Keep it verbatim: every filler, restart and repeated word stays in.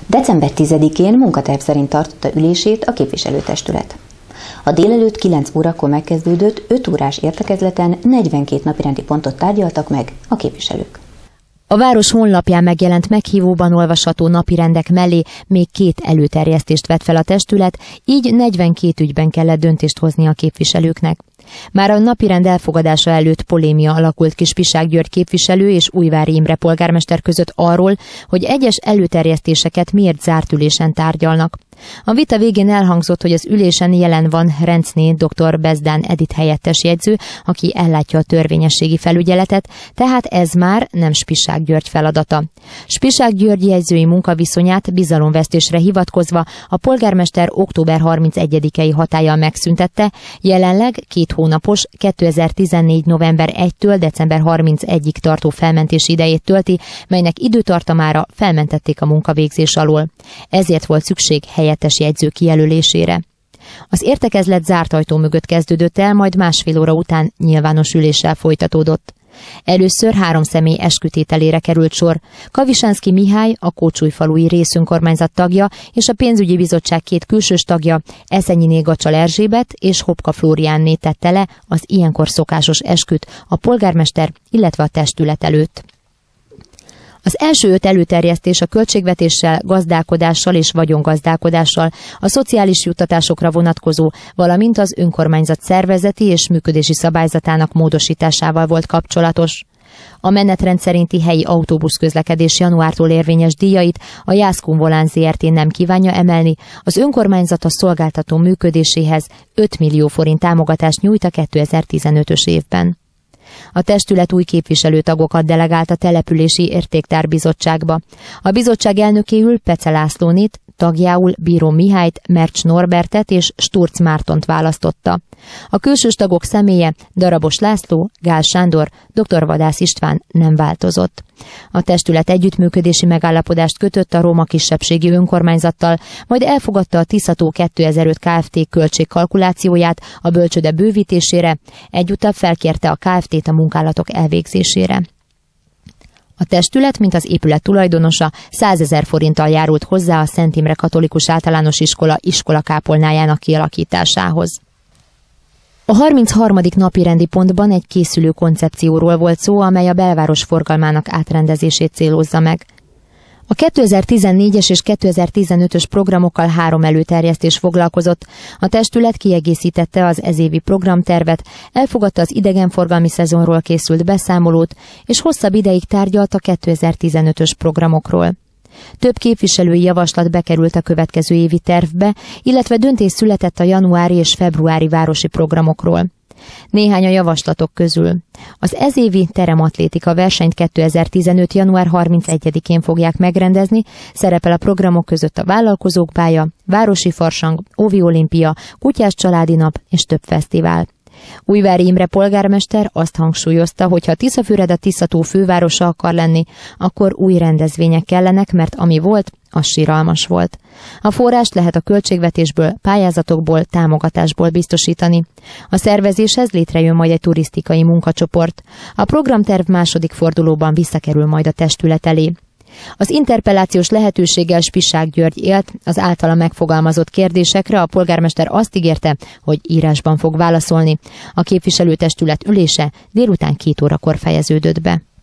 december tizedikén munkaterv szerint tartotta ülését a képviselőtestület. A délelőtt kilenc órakor megkezdődött öt órás értekezleten negyvenkét napirendi pontot tárgyaltak meg a képviselők. A város honlapján megjelent meghívóban olvasható napirendek mellé még két előterjesztést vett fel a testület, így negyvenkét ügyben kellett döntést hozni a képviselőknek. Már a napirend elfogadása előtt polémia alakult ki Spiság György képviselő és Újvári Imre polgármester között arról, hogy egyes előterjesztéseket miért zárt ülésen tárgyalnak. A vita végén elhangzott, hogy az ülésen jelen van Rencné dr. Bezdán Edith helyettes jegyző, aki ellátja a törvényességi felügyeletet, tehát ez már nem Spiság György feladata. Spiság György jegyzői munkaviszonyát bizalomvesztésre hivatkozva a polgármester október harmincegyedikei hatállyal megszüntette, jelenleg két hónapos kétezer-tizennégy. november elsejétől december harmincegyedikéig tartó felmentés idejét tölti, melynek időtartamára felmentették a munkavégzés alól. Ezért volt szükség helyettes jegyző kijelölésére. Az értekezlet zárt ajtó mögött kezdődött el, majd másfél óra után nyilvános üléssel folytatódott. Először három személy eskütételére került sor. Kavisánszky Mihály, a Kócsújfalui részönkormányzat tagja, és a pénzügyi bizottság két külsős tagja, Eszenyiné Gacsal Erzsébet és Hopka Flóriánné tette le az ilyenkor szokásos esküt a polgármester, illetve a testület előtt. Az első öt előterjesztés a költségvetéssel, gazdálkodással és vagyongazdálkodással, a szociális juttatásokra vonatkozó, valamint az önkormányzat szervezeti és működési szabályzatának módosításával volt kapcsolatos. A menetrend szerinti helyi autóbuszközlekedés januártól érvényes díjait a Jászkun Volán zé er té nem kívánja emelni, az önkormányzat a szolgáltató működéséhez öt millió forint támogatást nyújt a kétezer-tizenötös évben. A testület új képviselőtagokat delegált a települési értéktárbizottságba. A bizottság elnökéül Pece Lászlónit, tagjául Bíró Mihályt, Mercs Norbertet és Sturc Mártont választotta. A külsős tagok személye Darabos László, Gál Sándor, dr. Vadász István nem változott. A testület együttműködési megállapodást kötött a roma kisebbségi önkormányzattal, majd elfogadta a Tiszató kétezer-öt Kft. Költségkalkulációját a bölcsőde bővítésére, egyúttal felkérte a Kft-t a munkálatok elvégzésére. A testület, mint az épület tulajdonosa, százezer forinttal járult hozzá a Szent Imre Katolikus Általános Iskola iskolakápolnájának kialakításához. A harmincharmadik napi rendi pontban egy készülő koncepcióról volt szó, amely a belváros forgalmának átrendezését célozza meg. A kétezer-tizennégyes és kétezer-tizenötös programokkal három előterjesztés foglalkozott. A testület kiegészítette az ezévi programtervet, elfogadta az idegenforgalmi szezonról készült beszámolót, és hosszabb ideig tárgyalt a kétezer-tizenötös programokról. Több képviselői javaslat bekerült a következő évi tervbe, illetve döntés született a januári és februári városi programokról. Néhány a javaslatok közül. Az ezévi terematlétika versenyt kétezer-tizenöt. január harmincegyedikén fogják megrendezni, szerepel a programok között a vállalkozók pálya, városi farsang, óvi olimpia, kutyás családi nap és több fesztivál. Újvári Imre polgármester azt hangsúlyozta, hogy ha Tiszafüred a Tiszató fővárosa akar lenni, akkor új rendezvények kellenek, mert ami volt, az siralmas volt. A forrást lehet a költségvetésből, pályázatokból, támogatásból biztosítani. A szervezéshez létrejön majd egy turisztikai munkacsoport. A programterv második fordulóban visszakerül majd a testület elé. Az interpellációs lehetőséggel Spiság György élt, az általa megfogalmazott kérdésekre a polgármester azt ígérte, hogy írásban fog válaszolni. A képviselőtestület ülése délután két órakor fejeződött be.